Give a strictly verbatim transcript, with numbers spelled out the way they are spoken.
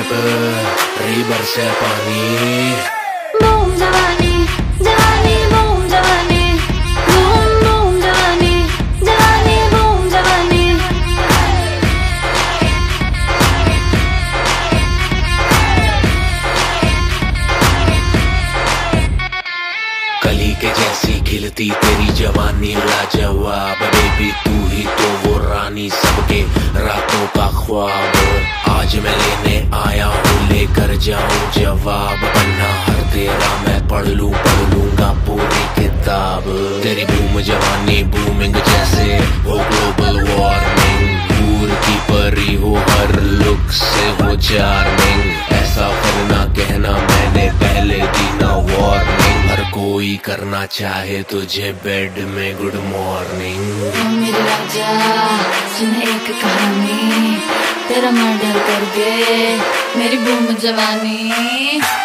Drip river से पानी। Boom जवानी जवानी बूम जवानी, बूम बूम जवानी जवानी बूम जवानी। कली के जैसी खिलती तेरी जवानी लाजवाब, बेबी तू ही तो वो रानी सबके रातों का ख्वाब। आज मैं लेने आया हूँ लेकर जाऊँ जवाब, पन्ना हर तेरा मैं पढ़ लूँ पढ़ लूँगा पूरी किताब। तेरी बूम जवानी बूमिंग जैसे हो ग्लोबल वार्मिंग, दूर की परी हो हर लुक से हो चार्मिंग। ऐसा फिर ना कहना मैंने पहले दी ना वार्निंग, हर कोई करना चाहे तुझे बेड में गुड मॉर्निंग। मेरे राजा सुन एक कहानी, तेरा मर्डर कर दे मेरी बूम जवानी।